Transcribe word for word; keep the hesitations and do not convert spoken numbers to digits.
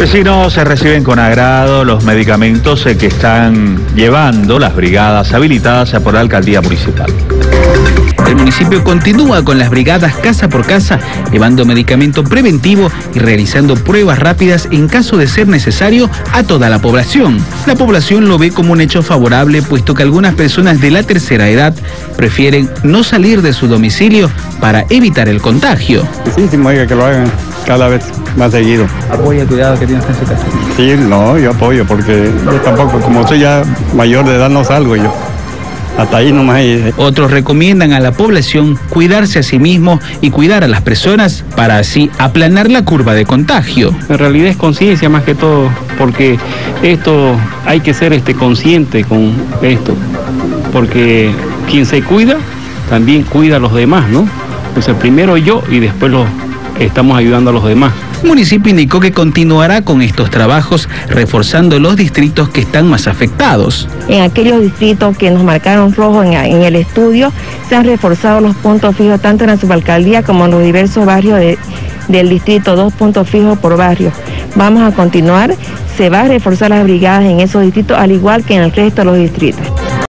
Vecinos se reciben con agrado los medicamentos que están llevando las brigadas habilitadas por la alcaldía municipal. El municipio continúa con las brigadas casa por casa, llevando medicamento preventivo y realizando pruebas rápidas en caso de ser necesario a toda la población. La población lo ve como un hecho favorable, puesto que algunas personas de la tercera edad prefieren no salir de su domicilio para evitar el contagio. Sí, sí, oiga, que lo hagan cada vez más seguido. ¿Apoya el cuidado que tienes en su casa? Sí, no, yo apoyo, porque yo tampoco, como soy ya mayor de edad, no salgo yo. Hasta ahí nomás. Otros recomiendan a la población cuidarse a sí mismo y cuidar a las personas para así aplanar la curva de contagio. En realidad es conciencia más que todo, porque esto hay que ser este consciente con esto, porque quien se cuida también cuida a los demás, ¿no? Entonces primero yo y después los estamos ayudando a los demás. El municipio indicó que continuará con estos trabajos, reforzando los distritos que están más afectados. En aquellos distritos que nos marcaron rojo en, en el estudio, se han reforzado los puntos fijos tanto en la subalcaldía como en los diversos barrios de, del distrito, dos puntos fijos por barrio. Vamos a continuar, se va a reforzar las brigadas en esos distritos, al igual que en el resto de los distritos.